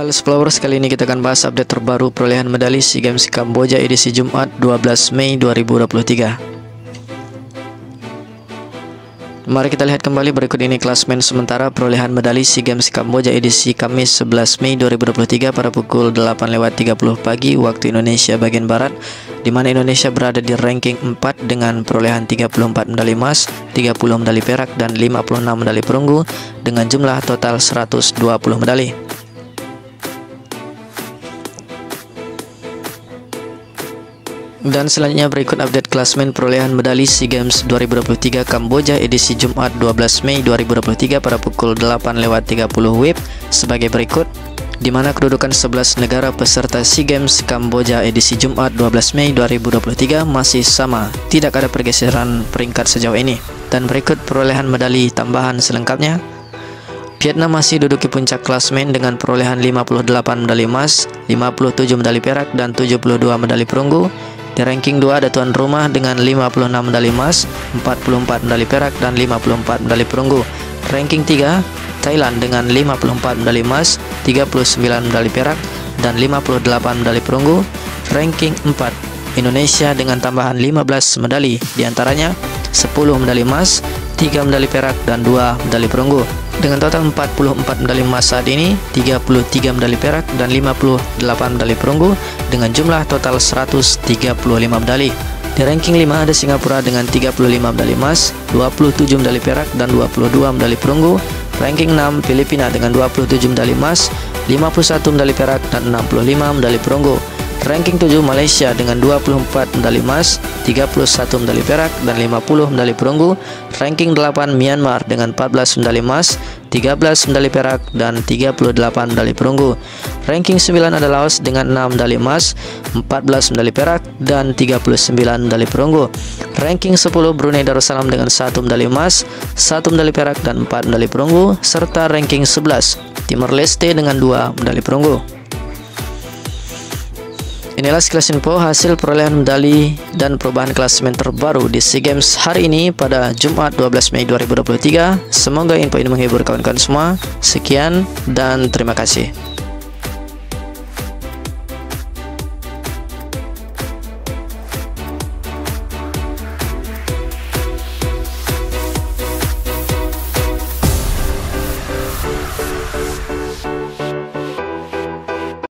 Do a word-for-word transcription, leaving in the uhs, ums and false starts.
Halo Explorers, kali ini kita akan bahas update terbaru perolehan medali SEA Games Kamboja edisi Jumat dua belas Mei dua ribu dua puluh tiga. Mari kita lihat kembali berikut ini klasmen sementara perolehan medali SEA Games Kamboja edisi Kamis sebelas Mei dua ribu dua puluh tiga pada pukul delapan lewat tiga puluh pagi waktu Indonesia bagian barat, di mana Indonesia berada di ranking empat dengan perolehan tiga puluh empat medali emas, tiga puluh medali perak dan lima puluh enam medali perunggu dengan jumlah total seratus dua puluh medali. Dan selanjutnya berikut update klasmen perolehan medali SEA Games dua ribu dua puluh tiga Kamboja edisi Jumat dua belas Mei dua ribu dua puluh tiga pada pukul delapan lewat tiga puluh W I B sebagai berikut, di mana kedudukan sebelas negara peserta SEA Games Kamboja edisi Jumat dua belas Mei dua ribu dua puluh tiga masih sama, tidak ada pergeseran peringkat sejauh ini. Dan berikut perolehan medali tambahan selengkapnya. Vietnam masih duduki puncak klasmen dengan perolehan lima puluh delapan medali emas, lima puluh tujuh medali perak dan tujuh puluh dua medali perunggu. Di ranking dua ada tuan rumah dengan lima puluh enam medali emas, empat puluh empat medali perak dan lima puluh empat medali perunggu. Ranking tiga Thailand dengan lima puluh empat medali emas, tiga puluh sembilan medali perak dan lima puluh delapan medali perunggu. Ranking empat Indonesia dengan tambahan lima belas medali, diantaranya sepuluh medali emas, tiga medali perak dan dua medali perunggu. Dengan total empat puluh empat medali emas saat ini, tiga puluh tiga medali perak dan lima puluh delapan medali perunggu dengan jumlah total seratus tiga puluh lima medali. Di ranking lima ada Singapura dengan tiga puluh lima medali emas, dua puluh tujuh medali perak dan dua puluh dua medali perunggu. Ranking enam Filipina dengan dua puluh tujuh medali emas, lima puluh satu medali perak dan enam puluh lima medali perunggu. Ranking tujuh Malaysia dengan dua puluh empat medali emas, tiga puluh satu medali perak dan lima puluh medali perunggu. Ranking delapan Myanmar dengan empat belas medali emas, tiga belas medali perak dan tiga puluh delapan medali perunggu. Ranking sembilan ada Laos dengan enam medali emas, empat belas medali perak dan tiga puluh sembilan medali perunggu. Ranking sepuluh Brunei Darussalam dengan satu medali emas, satu medali perak dan empat medali perunggu, serta ranking sebelas Timor Leste dengan dua medali perunggu. Inilah sekilas info hasil perolehan medali dan perubahan klasemen terbaru di SEA Games hari ini pada Jumat dua belas Mei dua ribu dua puluh tiga. Semoga info ini menghibur kawan-kawan semua. Sekian dan terima kasih.